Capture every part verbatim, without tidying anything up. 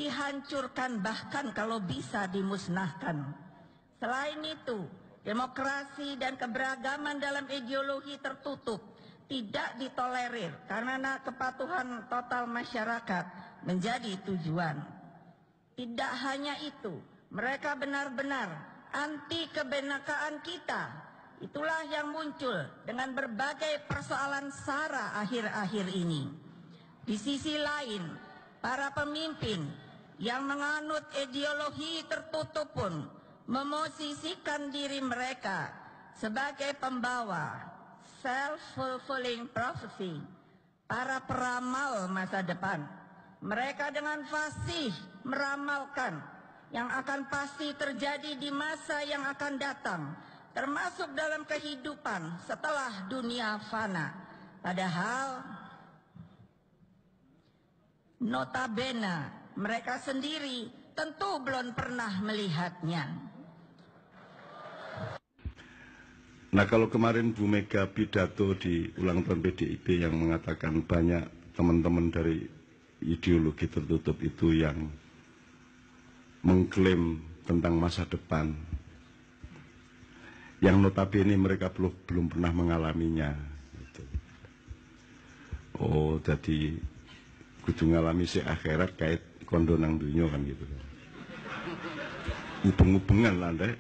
dihancurkan, bahkan kalau bisa dimusnahkan. Selain itu, demokrasi dan keberagaman dalam ideologi tertutup tidak ditolerir karena kepatuhan total masyarakat menjadi tujuan. Tidak hanya itu, mereka benar-benar anti kebenekaan kita. Itulah yang muncul dengan berbagai persoalan SARA akhir-akhir ini. Di sisi lain, para pemimpin yang menganut ideologi tertutup pun memosisikan diri mereka sebagai pembawa self-fulfilling prophecy, para peramal masa depan. Mereka dengan fasih meramalkan yang akan pasti terjadi di masa yang akan datang, termasuk dalam kehidupan setelah dunia fana. Padahal notabene mereka sendiri tentu belum pernah melihatnya. Nah, kalau kemarin Bu Mega pidato di ulang tahun P D I P yang mengatakan banyak teman-teman dari ideologi tertutup itu yang mengklaim tentang masa depan, yang notabene mereka belum belum pernah mengalaminya. Gitu. Oh, jadi kudu ngalami si akhirat kait kondo nang dunya kan gitu. Ubeng-ubengan lah, Ndek.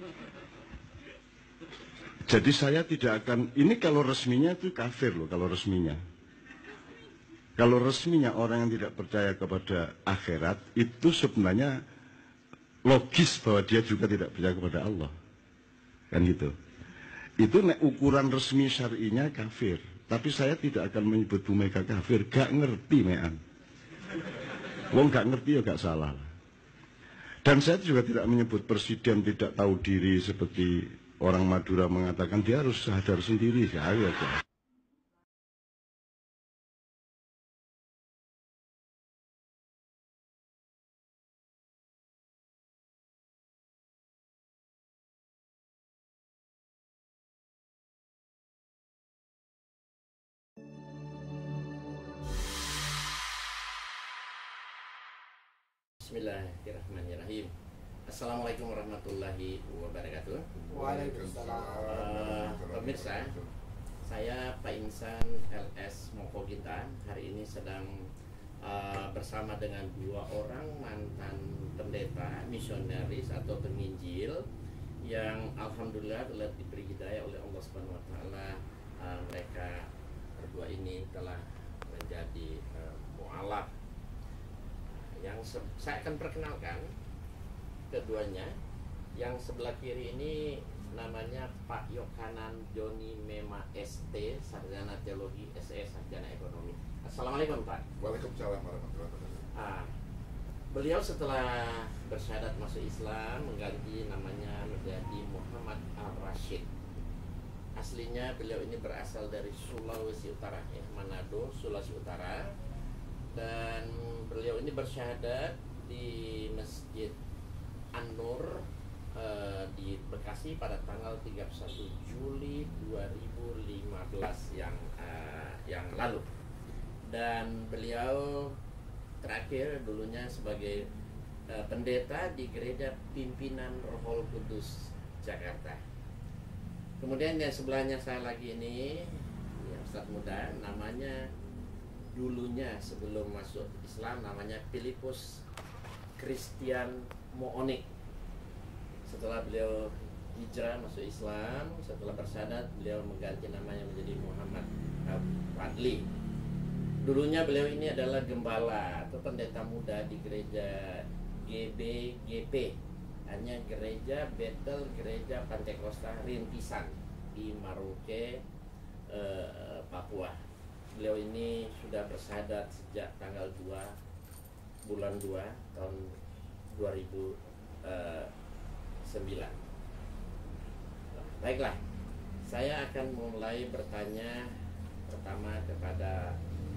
Jadi saya tidak akan, ini kalau resminya itu kafir loh, kalau resminya. Kalau resminya orang yang tidak percaya kepada akhirat, itu sebenarnya logis bahwa dia juga tidak percaya kepada Allah. Kan gitu. Itu nek ukuran resmi syar'inya kafir. Tapi saya tidak akan menyebut Bu Mega kafir, gak ngerti mean. Wong gak ngerti ya gak salah. Dan saya juga tidak menyebut presiden tidak tahu diri seperti orang Madura mengatakan dia harus sadar sendiri. Ya, ya, ya. Bismillahirrahmanirrahim. Assalamualaikum warahmatullahi wabarakatuh. Waalaikumsalam. Uh, pemirsa, saya Pak Insan L S Mokogita hari ini sedang uh, bersama dengan dua orang mantan pendeta misionaris atau penginjil yang alhamdulillah telah diberi hidayah oleh Allah Subhanahu Wa Taala. Uh, mereka berdua ini telah menjadi uh, mu'alaf. Yang saya akan perkenalkan keduanya. Yang sebelah kiri ini namanya Pak Yohanan Joni Mema S T, sarjana teologi, S E sarjana ekonomi. Assalamualaikum Pak. Waalaikumsalam warahmatullahi wabarakatuh. Ah, beliau setelah bersyahadat masuk Islam mengganti namanya menjadi Muhammad Ar-Rashid. Aslinya beliau ini berasal dari Sulawesi Utara, ya, Manado, Sulawesi Utara. Dan beliau ini bersyahadat di Masjid An-Nur eh, di Bekasi pada tanggal tiga puluh satu Juli dua ribu lima belas yang eh, yang lalu. Dan beliau terakhir dulunya sebagai eh, pendeta di Gereja Pimpinan Rohul Kudus Jakarta. Kemudian yang sebelahnya saya lagi ini ya, Ustadz muda, namanya dulunya sebelum masuk Islam namanya Filipus Christian Moonik. Setelah beliau hijrah masuk Islam, setelah bersyahadat beliau mengganti namanya menjadi Muhammad Fadli. Dulunya beliau ini adalah gembala atau pendeta muda di gereja G B G P, hanya gereja Bethel Gereja Pantekosta Rintisan di Maroke, eh, Papua. Beliau ini sudah bersyahadat sejak tanggal dua bulan dua tahun dua ribu sembilan. Baiklah, saya akan mulai bertanya pertama kepada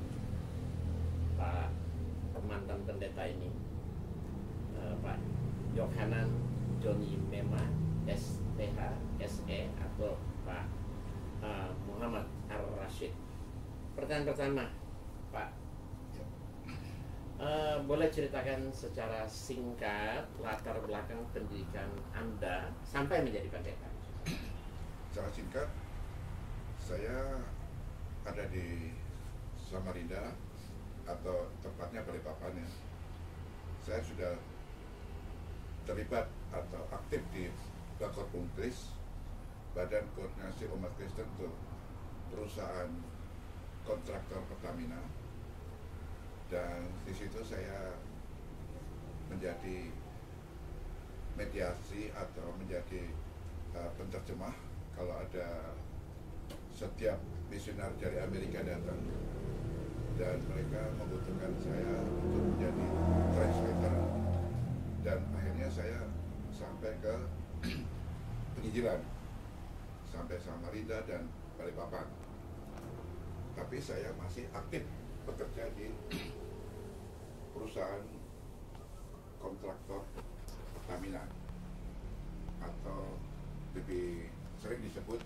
Pak mantan pendeta ini, uh, Pak Yohanan Joni Mema S T H S E atau Pak uh, Muhammad Ar-Rashid. Pertanyaan pertama, Pak, uh, boleh ceritakan secara singkat latar belakang pendidikan Anda sampai menjadi pendeta? Secara singkat, saya ada di Samarinda atau tepatnya Balikpapan ya. Saya sudah terlibat atau aktif di Bakor Pungkris, Badan Koordinasi Umat Kristen untuk perusahaan kontraktor Pertamina, dan di situ saya menjadi mediasi atau menjadi uh, penterjemah kalau ada setiap misioner dari Amerika datang dan mereka membutuhkan saya untuk menjadi translator, dan akhirnya saya sampai ke penginjilan sampai Samarinda dan Balikpapan. Tapi saya masih aktif bekerja di perusahaan kontraktor Pertamina atau lebih sering disebut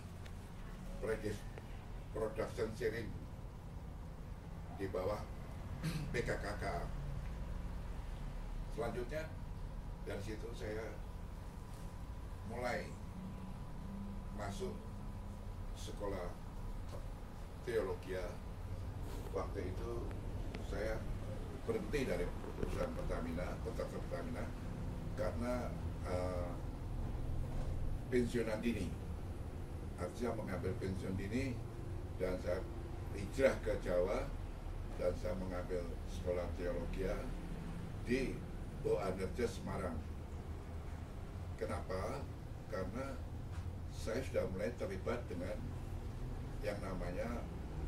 production sharing di bawah P K K K. Selanjutnya dari situ saya mulai masuk sekolah teologi. Waktu itu saya berhenti dari perusahaan Pertamina, kontraktor Pertamina, karena uh, pensiunan dini. Artinya mengambil pensiun dini, dan saya hijrah ke Jawa dan saya mengambil sekolah teologi di O A N R J Semarang. Kenapa? Karena saya sudah mulai terlibat dengan yang namanya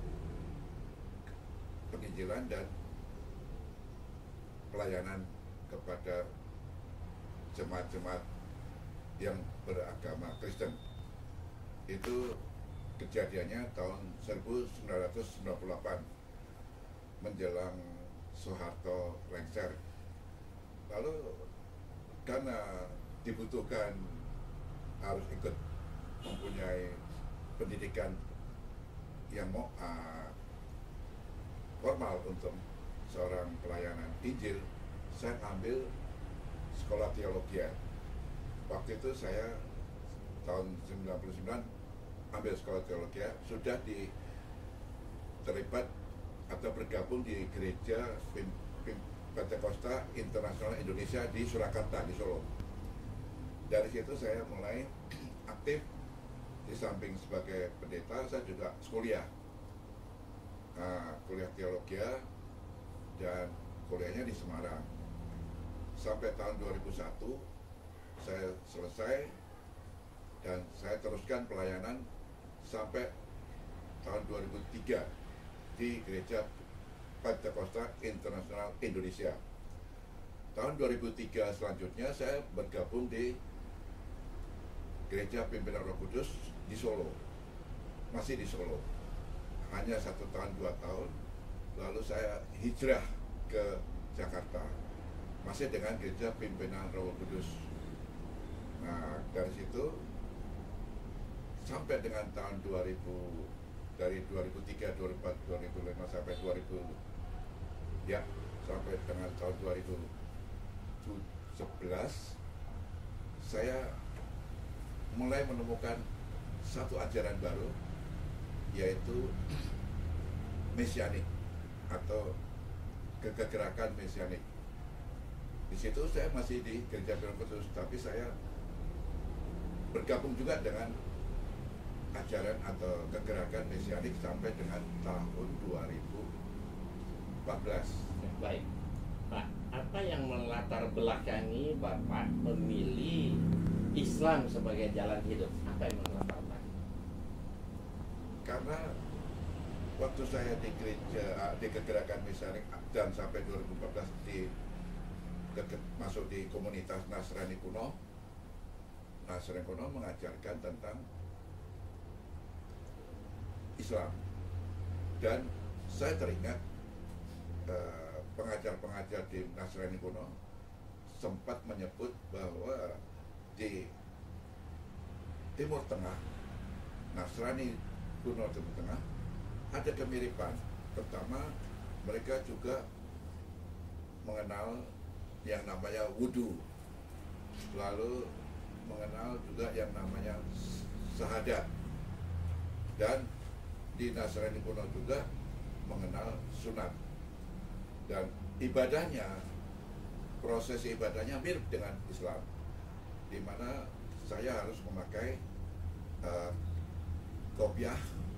penginjilan dan pelayanan kepada jemaat-jemaat yang beragama Kristen. Itu kejadiannya tahun seribu sembilan ratus sembilan puluh delapan menjelang Soeharto lengser. Lalu karena dibutuhkan harus ikut mempunyai pendidikan yang mau uh, formal untuk seorang pelayanan Injil, saya ambil sekolah teologi. Waktu itu saya tahun sembilan puluh sembilan ambil sekolah teologi, sudah di terlibat atau bergabung di gereja Pentakosta Internasional Indonesia di Surakarta, di Solo. Dari situ saya mulai aktif. Di samping sebagai pendeta, saya juga kuliah, nah, kuliah teologi, dan kuliahnya di Semarang. Sampai tahun dua ribu satu saya selesai, dan saya teruskan pelayanan sampai tahun dua ribu tiga di Gereja Pentakosta Internasional Indonesia. Tahun dua ribu tiga selanjutnya saya bergabung di Gereja Pimpinan Roh Kudus di Solo, masih di Solo, hanya satu tahun dua tahun. Lalu saya hijrah ke Jakarta, masih dengan Gereja Pimpinan Roh Kudus. Nah, dari situ sampai dengan tahun dua ribu, dari dua ribu tiga, dua ribu empat, dua ribu lima sampai dua ribu, ya sampai dengan tahun dua ribu sebelas saya mulai menemukan satu ajaran baru, yaitu mesianik atau kegerakan mesianik. Di situ saya masih di Gereja Pimpinan Roh Kudus, tapi saya bergabung juga dengan ajaran atau kegerakan mesianik sampai dengan tahun dua ribu empat belas. Baik, Pak, apa yang melatar belakangi Bapak memilih Islam sebagai jalan hidup? Apa yang melatar belakangi? Karena waktu saya di gereja, di kegerakan mesianik dan sampai dua ribu empat belas di deket, masuk di komunitas Nasrani kuno. Nasrani kuno mengajarkan tentang Islam, dan saya teringat eh, pengajar-pengajar di Nasrani kuno sempat menyebut bahwa di Timur Tengah, Nasrani kuno Timur Tengah, ada kemiripan. Pertama, mereka juga mengenal yang namanya wudhu, lalu mengenal juga yang namanya syahadat, dan di Nasrani kuno juga mengenal sunat. Dan ibadahnya, proses ibadahnya mirip dengan Islam, di mana saya harus memakai uh, kopiah,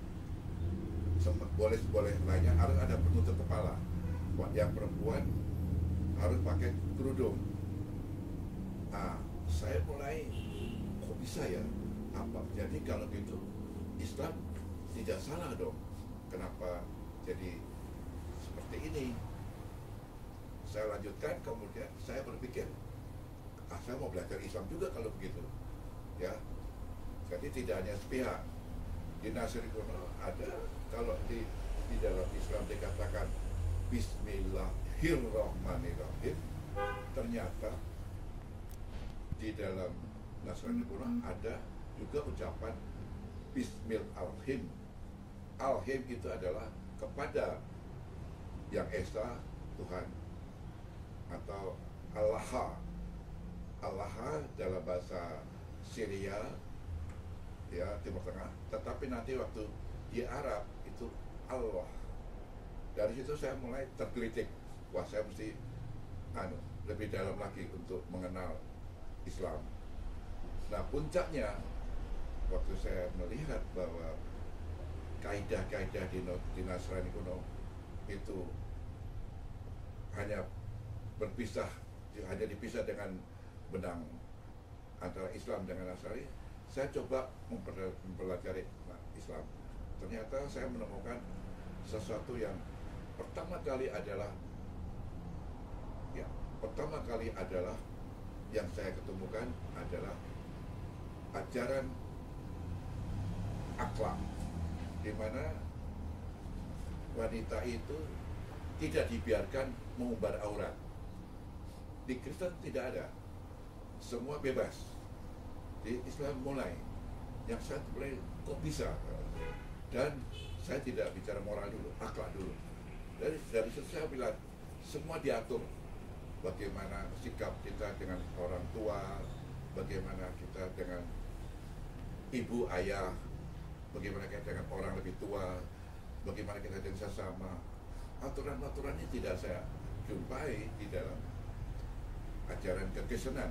boleh boleh lainnya harus ada penutup kepala. Yang perempuan harus pakai kerudung. Nah, saya mulai, kok bisa ya? Apa? Jadi kalau gitu Islam tidak salah dong. Kenapa jadi seperti ini? Saya lanjutkan, kemudian saya berpikir, ah, saya mau belajar Islam juga kalau begitu, ya. Jadi tidak hanya sepihak. Di Nasrani kuno ada, kalau di di dalam Islam dikatakan Bismillahirrahmanirrahim, ternyata di dalam Nasrani kuno ada juga ucapan Bismillahirrahmanirrahim. Al-Him itu adalah kepada yang Esa, Tuhan, atau Allah. Allah dalam bahasa Syria, ya, Timur Tengah. Tetapi nanti waktu di Arab itu Allah. Dari situ saya mulai tergelitik. Wah, saya mesti anu, lebih dalam lagi untuk mengenal Islam. Nah, puncaknya waktu saya melihat bahwa kaidah-kaidah di, di Nasrani kuno itu hanya berpisah, hanya dipisah dengan benang antara Islam dengan Nasrani, saya coba mempelajari Islam. Ternyata saya menemukan sesuatu yang pertama kali adalah ya, pertama kali adalah yang saya ketemukan adalah ajaran akhlak, di mana wanita itu tidak dibiarkan mengumbar aurat. Di Kristen tidak ada, semua bebas. Di Islam mulai, yang saya mulai kok bisa, dan saya tidak bicara moral dulu, akhlak dulu. Dari dari situ saya bilang semua diatur, bagaimana sikap kita dengan orang tua, bagaimana kita dengan ibu ayah, bagaimana kita dengan orang lebih tua, bagaimana kita dengan sesama. Aturan-aturan ini tidak saya jumpai di dalam ajaran kekristenan,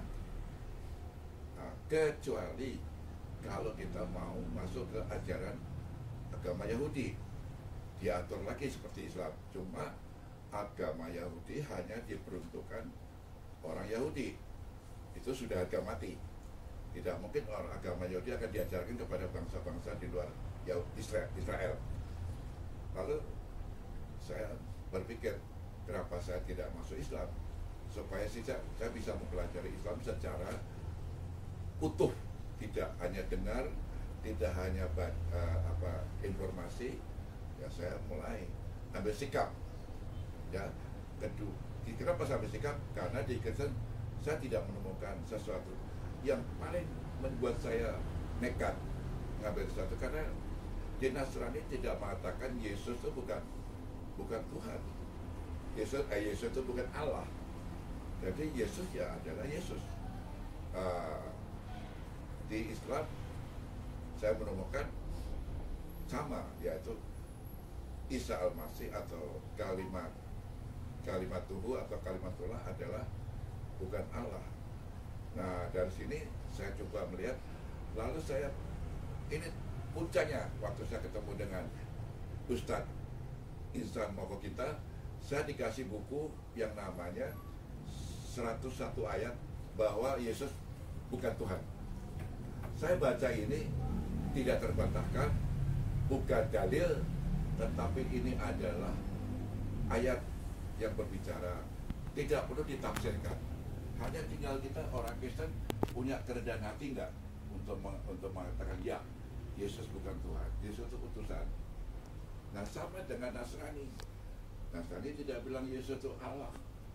nah, kecuali kalau kita mau masuk ke ajaran agama Yahudi, diatur lagi seperti Islam. Cuma agama Yahudi hanya diperuntukkan orang Yahudi, itu sudah harga mati. Tidak mungkin orang agama Yahudi akan diajarkan kepada bangsa-bangsa di luar Israel. Lalu saya berpikir, kenapa saya tidak masuk Islam, supaya saya, saya bisa mempelajari Islam secara utuh, tidak hanya dengar, tidak hanya uh, apa informasi. Ya, saya mulai ambil sikap. Ya, kedua, kenapa saya ambil sikap? Karena di Kristen saya tidak menemukan sesuatu yang paling membuat saya nekat mengambil sesuatu, karena di Nasrani tidak mengatakan Yesus itu bukan bukan Tuhan. Yesus, eh, Yesus itu bukan Allah. Jadi Yesus ya adalah Yesus. Uh, di Islam saya menemukan sama, yaitu Isa Al-Masih atau kalimat kalimat Tuhu atau kalimatullah adalah bukan Allah. Nah, dari sini saya coba melihat, lalu saya, ini puncaknya waktu saya ketemu dengan Ustadz Insan Moko kita, saya dikasih buku yang namanya seratus satu ayat bahwa Yesus bukan Tuhan. Saya baca ini tidak terbantahkan, bukan dalil, tetapi ini adalah ayat yang berbicara, tidak perlu ditafsirkan. Hanya tinggal kita orang Kristen punya kerendahan hati enggak untuk untuk mengatakan ya, Yesus bukan Tuhan, Yesus itu utusan. Nah, sama dengan Nasrani. Nasrani tidak bilang Yesus itu Allah.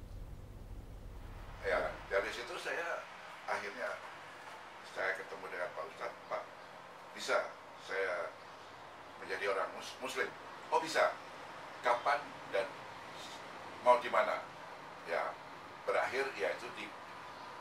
Ya, dari situ saya akhirnya saya ketemu dengan Pak Ustadz. Pak, bisa saya menjadi orang mus Muslim? Oh bisa. Kapan dan mau di mana? Ya,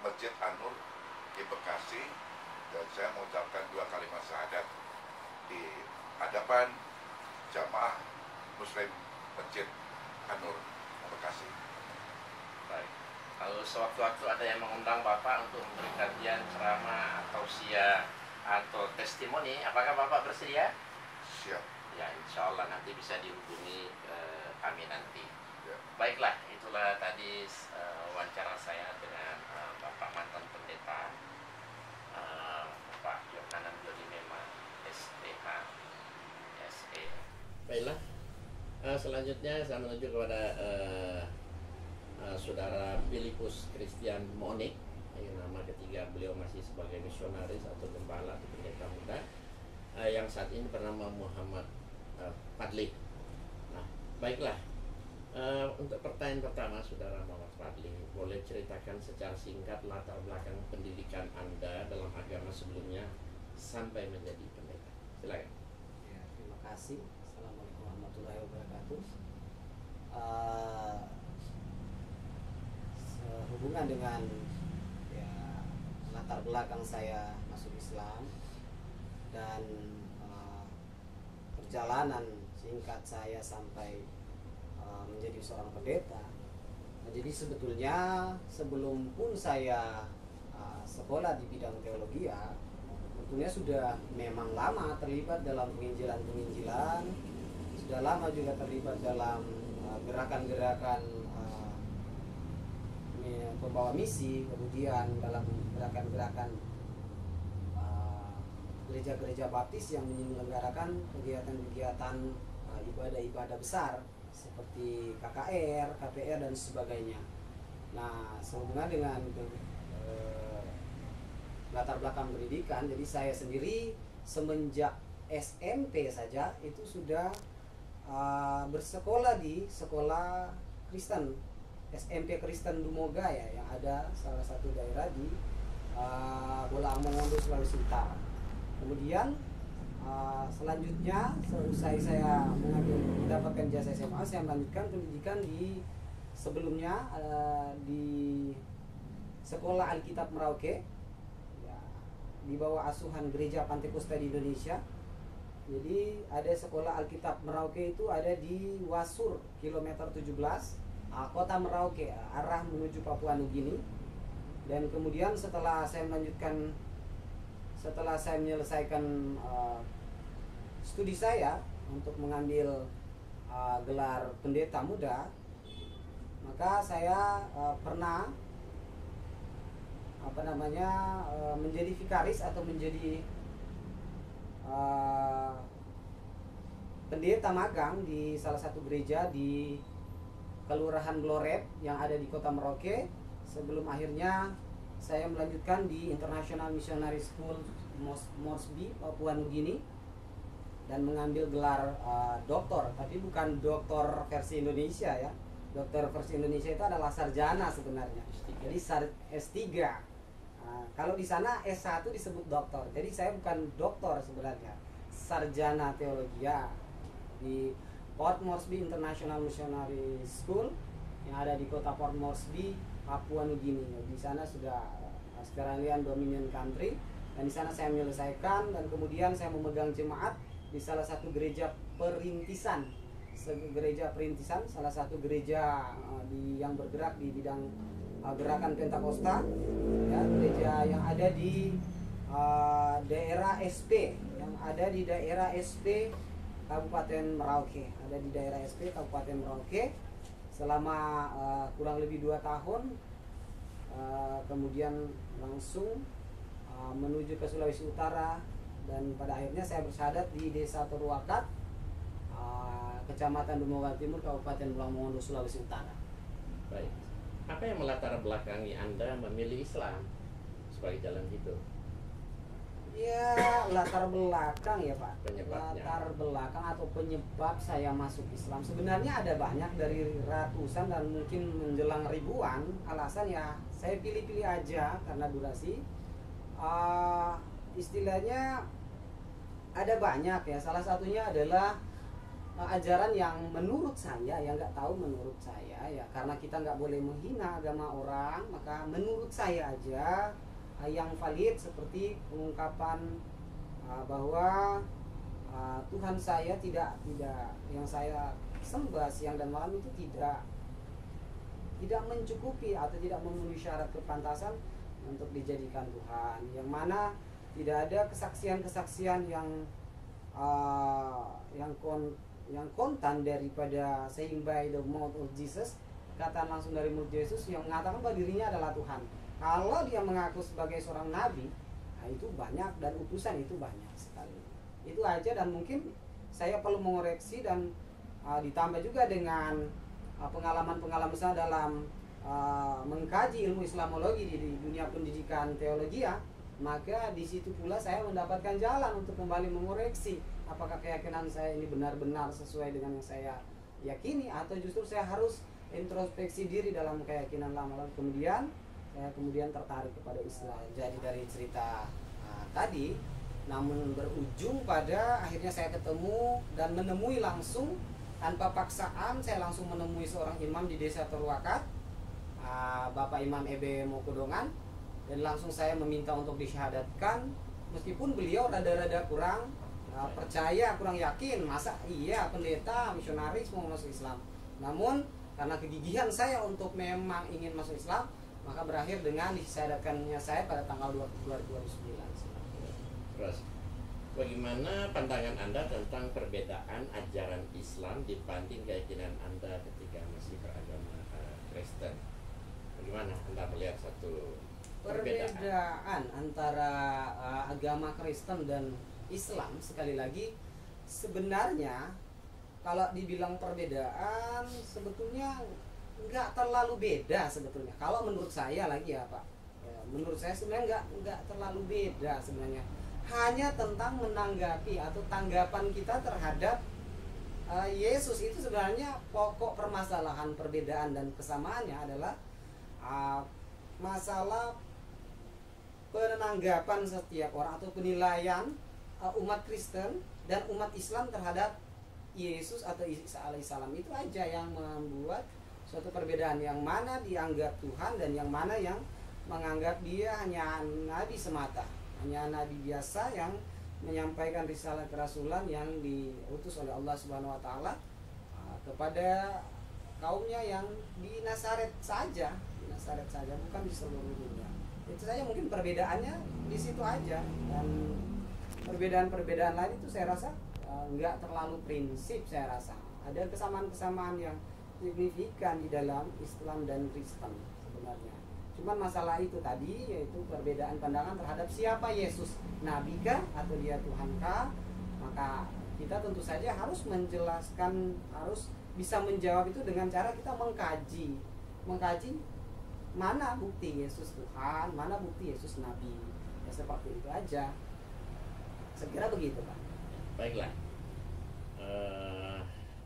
Masjid An-Nur di Bekasi, dan saya mengucapkan dua kalimat syahadat di hadapan jamaah Muslim Masjid An-Nur Bekasi. Baik. Kalau sewaktu-waktu ada yang mengundang Bapak untuk memberi kajian, ceramah, atau tausiah atau testimoni, apakah Bapak bersedia? Siap. Ya, insya Allah nanti bisa dihubungi eh, kami nanti. Ya. Baiklah, itulah tadi eh, wawancara saya dengan eh, Bapak mantan pendeta eh, Bapak Yohanan Yodimema S D H S E. Baiklah, eh, selanjutnya saya menuju kepada eh, eh, Saudara Filipus Christian Monik. Yang nama ketiga beliau masih sebagai misionaris atau gembala atau pendeta muda, eh, yang saat ini bernama Muhammad eh, Fadli. Nah, baiklah. Uh, untuk pertanyaan pertama, Saudara Muhammad Fadli, boleh ceritakan secara singkat latar belakang pendidikan Anda dalam agama sebelumnya sampai menjadi pendeta? Silakan. Ya, terima kasih. Assalamualaikum warahmatullahi wabarakatuh. Uh, sehubungan dengan ya, latar belakang saya masuk Islam dan uh, perjalanan singkat saya sampai menjadi seorang pendeta. Nah, jadi sebetulnya sebelum pun saya uh, sekolah di bidang teologi, ya, tentunya sudah memang lama terlibat dalam penginjilan-penginjilan, sudah lama juga terlibat dalam uh, gerakan-gerakan uh, pembawa misi, kemudian dalam gerakan-gerakan uh, gereja-gereja baptis yang menyelenggarakan kegiatan-kegiatan uh, ibadah-ibadah besar seperti K K R, K P R, dan sebagainya. Nah, sehubungan dengan eh, latar belakang pendidikan, jadi saya sendiri semenjak S M P saja itu sudah uh, bersekolah di sekolah Kristen, S M P Kristen Dumoga, ya, yang ada salah satu daerah di uh, Bolang Mongondo, Sulawesi Utara. Kemudian Uh, selanjutnya selesai saya mengambil mendapatkan jasa S M A, saya melanjutkan pendidikan di sebelumnya uh, di Sekolah Alkitab Merauke, ya, di bawah asuhan Gereja Pantekosta di Indonesia. Jadi ada Sekolah Alkitab Merauke itu ada di Wasur kilometer tujuh belas, uh, kota Merauke, uh, arah menuju Papua Nugini. Dan kemudian setelah saya melanjutkan Setelah saya menyelesaikan uh, studi saya untuk mengambil uh, gelar pendeta muda, maka saya uh, pernah apa namanya uh, menjadi vikaris atau menjadi uh, pendeta magang di salah satu gereja di Kelurahan Gloret yang ada di Kota Merauke, sebelum akhirnya saya melanjutkan di International Missionary School Moresby, Papua Nugini, dan mengambil gelar uh, doktor, tapi bukan doktor versi Indonesia, ya. Doktor versi Indonesia itu adalah sarjana sebenarnya. Jadi S tiga. Nah, kalau di sana S satu disebut doktor. Jadi saya bukan doktor sebenarnya, sarjana teologi, ya, di Port Moresby International Missionary School yang ada di kota Port Moresby, Papua Nugini. Di sana sudah Australian Dominion Country, dan di sana saya menyelesaikan, dan kemudian saya memegang jemaat di salah satu gereja perintisan, gereja perintisan, salah satu gereja uh, di yang bergerak di bidang uh, gerakan Pentakosta, ya, gereja yang ada di uh, daerah S P, yang ada di daerah S P Kabupaten Merauke, ada di daerah S P Kabupaten Merauke selama uh, kurang lebih dua tahun. Uh, kemudian langsung uh, menuju ke Sulawesi Utara, dan pada akhirnya saya bersyahadat di Desa Toruakat, uh, Kecamatan Dumoga Timur, Kabupaten Bolang Mongondo, Sulawesi Utara. Baik. Apa yang melatar belakangi Anda memilih Islam sebagai jalan hidup? Ya, latar belakang, ya, Pak. Penyebabnya. Latar belakang atau penyebab saya masuk Islam sebenarnya ada banyak, dari ratusan dan mungkin menjelang ribuan alasan, ya. Saya pilih-pilih aja karena durasi. Uh, istilahnya ada banyak, ya. Salah satunya adalah uh, ajaran yang menurut saya, yang nggak tahu menurut saya ya, karena kita nggak boleh menghina agama orang, maka menurut saya aja uh, yang valid seperti pengungkapan uh, bahwa uh, Tuhan saya tidak tidak yang saya sembah siang dan malam itu tidak tidak mencukupi atau tidak memenuhi syarat kepantasan untuk dijadikan Tuhan, yang mana tidak ada kesaksian-kesaksian yang uh, yang kon yang kontan daripada saying by the mouth of Jesus, kata langsung dari mulut Yesus yang mengatakan bahwa dirinya adalah Tuhan. Kalau dia mengaku sebagai seorang nabi, nah itu banyak, dan utusan itu banyak sekali. Itu aja, dan mungkin saya perlu mengoreksi dan uh, ditambah juga dengan uh, pengalaman-pengalaman saya dalam uh, mengkaji ilmu Islamologi di, di dunia pendidikan teologi ya. Maka di situ pula saya mendapatkan jalan untuk kembali mengoreksi apakah keyakinan saya ini benar-benar sesuai dengan yang saya yakini, atau justru saya harus introspeksi diri dalam keyakinan lama. Lalu kemudian saya kemudian tertarik kepada Islam. Jadi dari cerita uh, tadi, namun berujung pada akhirnya saya ketemu dan menemui langsung tanpa paksaan. Saya langsung menemui seorang imam di desa Terwakat, uh, Bapak Imam Ebe Mokodongan. Dan langsung saya meminta untuk disyahadatkan, meskipun beliau rada-rada kurang uh, percaya, kurang yakin, masa iya pendeta misionaris mau masuk Islam. Namun karena kegigihan saya untuk memang ingin masuk Islam, maka berakhir dengan disyahadatkannya saya pada tanggal dua Februari dua ribu sembilan. Terus, bagaimana pandangan Anda tentang perbedaan ajaran Islam dibanding keyakinan Anda ketika masih beragama uh, Kristen? Bagaimana Anda melihat satu perbedaan, perbedaan antara uh, agama Kristen dan Islam? Sekali lagi, sebenarnya kalau dibilang perbedaan sebetulnya nggak terlalu beda sebetulnya. Kalau menurut saya lagi ya Pak, ya, menurut saya sebenarnya nggak nggak terlalu beda sebenarnya. Hanya tentang menanggapi atau tanggapan kita terhadap uh, Yesus itu sebenarnya pokok permasalahan perbedaan dan kesamaannya adalah uh, masalah penanggapan setiap orang atau penilaian uh, umat Kristen dan umat Islam terhadap Yesus atau Isa alaihissalam. Itu aja yang membuat suatu perbedaan, yang mana dianggap Tuhan dan yang mana yang menganggap dia hanya nabi semata, hanya nabi biasa yang menyampaikan risalah kerasulan yang diutus oleh Allah Subhanahu wa taala uh, kepada kaumnya yang di Nazaret saja, di Nazaret saja, bukan di seluruh dunia. Itu saja mungkin perbedaannya di situ aja, dan perbedaan-perbedaan lain itu saya rasa uh, nggak terlalu prinsip. Saya rasa ada kesamaan-kesamaan yang signifikan di dalam Islam dan Kristen sebenarnya. Cuman masalah itu tadi, yaitu perbedaan pandangan terhadap siapa Yesus, nabi kah atau dia Tuhan kah. Maka kita tentu saja harus menjelaskan, harus bisa menjawab itu dengan cara kita mengkaji, mengkaji mana bukti Yesus Tuhan, mana bukti Yesus Nabi. Ya seperti itu aja. Sekira begitu Pak. Baiklah, uh,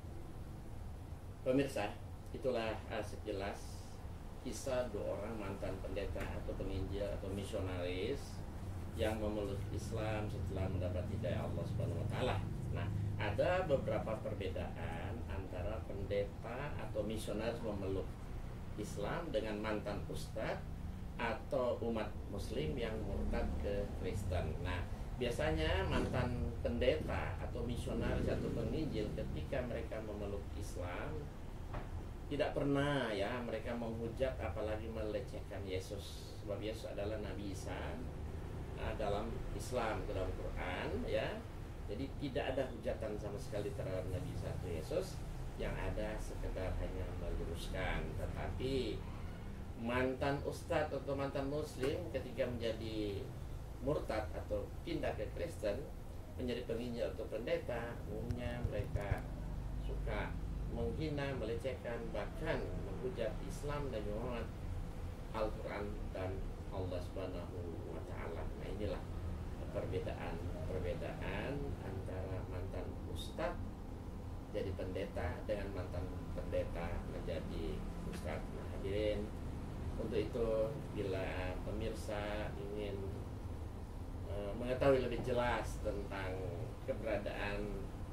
pemirsa, itulah uh, sekilas kisah dua orang mantan pendeta atau penginjil atau misionaris yang memeluk Islam setelah mendapat hidayah Allah Subhanahu wa taala. Nah, ada beberapa perbedaan antara pendeta atau misionaris memeluk Islam dengan mantan ustadz atau umat muslim yang murtad ke Kristen. Nah, biasanya mantan pendeta atau misionaris atau penginjil ketika mereka memeluk Islam tidak pernah ya mereka menghujat apalagi melecehkan Yesus, sebab Yesus adalah Nabi Isa nah, dalam Islam, dalam Quran ya. Jadi tidak ada hujatan sama sekali terhadap Nabi Isa atau Yesus, yang ada sekedar hanya meluruskan. Tetapi mantan ustadz atau mantan muslim ketika menjadi murtad atau pindah ke Kristen, menjadi penginjil atau pendeta, umumnya mereka suka menghina, melecehkan, bahkan menghujat Islam dan Muhammad, Al-Quran dan Allah Subhanahu wa taala. Nah, inilah perbedaan perbedaan antara mantan ustadz jadi pendeta dengan mantan pendeta menjadi ustadz. Nah, hadirin, untuk itu bila pemirsa ingin e, mengetahui lebih jelas tentang keberadaan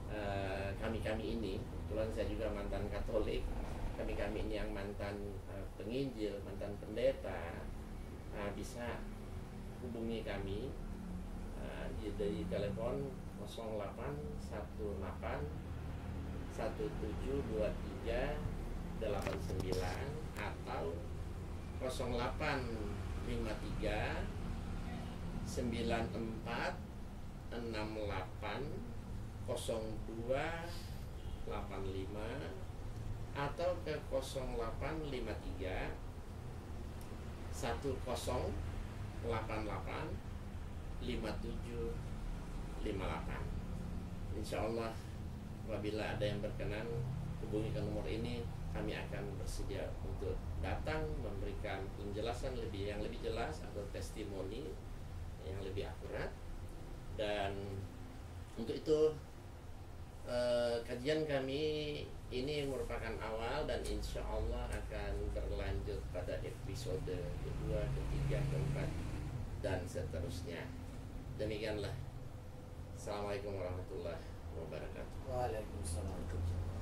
uh, kami-kami ini, kebetulan saya juga mantan Katolik, kami-kami ini yang mantan uh, penginjil, mantan pendeta, uh, bisa hubungi kami uh, dari telepon nol delapan satu delapan satu tujuh dua tiga delapan sembilan atau nol delapan lima tiga sembilan empat enam delapan nol dua delapan lima atau ke nol delapan lima tiga satu nol delapan delapan lima tujuh lima delapan. Insya Allah apabila ada yang berkenan hubungi ke nomor ini, kami akan bersedia untuk datang memberikan penjelasan lebih yang lebih jelas atau testimoni yang lebih akurat. Dan untuk itu eh, kajian kami ini merupakan awal dan insya Allah akan berlanjut pada episode kedua, ketiga, keempat dan seterusnya. Demikianlah. Assalamualaikum warahmatullahi wabarakatuh. Waalaikumsalam.